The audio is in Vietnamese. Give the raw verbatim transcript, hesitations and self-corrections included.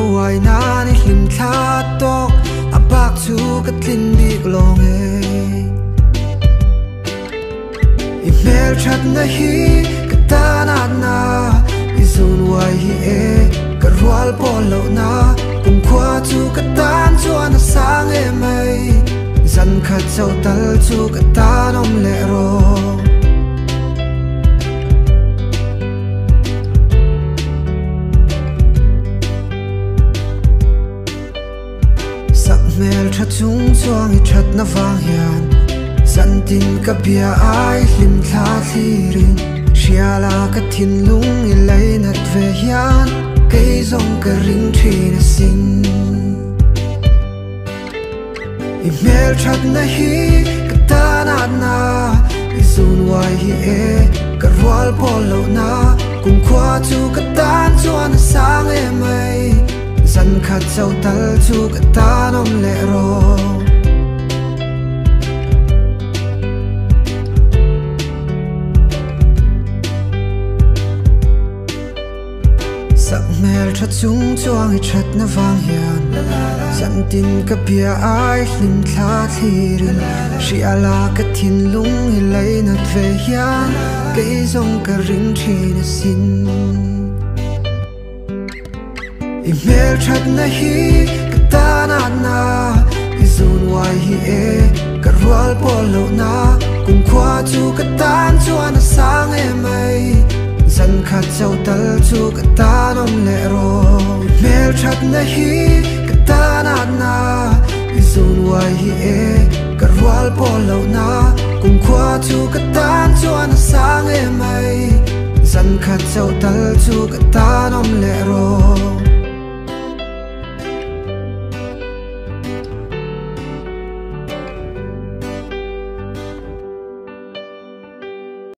wai na ni hlim thla tok a bak chu ka tlin dik long e i mel that na hi ka ta na na i zun wai hi e ka rwal pol lo na kum khwa chu ka tan chuan a sang e mai zan khat chau tal chu ka ta nom le ro mel tha chung chuang i that na wang hian zan tin ka bia ai hlim thla thlirin hriala ka thin lung i lei nat ve hian kei zong ka ring thin a sin i mel that na hi ka ta na na i zun wai hi e ka rwal pol lo na kum khwa chu ka tan chuan a sang e mai zan khat chau tal chu ka ta nom le ro sak mel tha chung chuang i that na wang hian zan tin ka pia ai hlim thla thlirin hriala ka thin lung i lei nat ve hian kei zong ka ring thin a sin i mel that na hi ka ta na na i zun wai hi e ka rwal pol lo na kum khwa chu ka tan chuan a sang e mai zan khat chau tal chu ka ta nom le ro i mel that na hi ka ta na na i zun wai hi e ka rwal pol lo na kum khwa chu ka tan chuan a sang e mai zan khat chau tal chu ka ta nom le ro